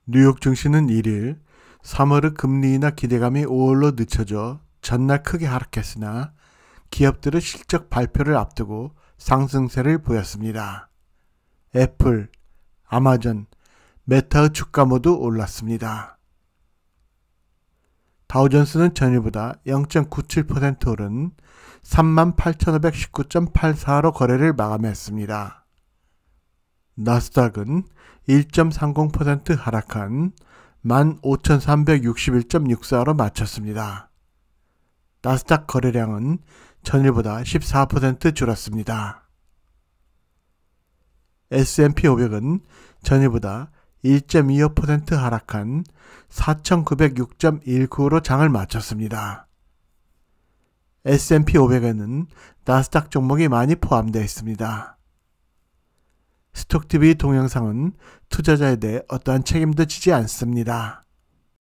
뉴욕 증시는 1일 3월의 금리 인하 기대감이 5월로 늦춰져 전날 크게 하락했으나 기업들의 실적 발표를 앞두고 상승세를 보였습니다. 애플, 아마존, 메타의 주가 모두 올랐습니다. 다우존스는 전일보다 0.97% 오른 38,519.84로 거래를 마감했습니다. 나스닥은 1.30% 하락한 15,361.64로 마쳤습니다. 나스닥 거래량은 전일보다 14% 줄었습니다. S&P 500은 전일보다 1.25% 하락한 4,906.19로 장을 마쳤습니다. S&P 500에는 나스닥 종목이 많이 포함되어 있습니다. 스톡TV 동영상은 투자자에 대해 어떠한 책임도 지지 않습니다.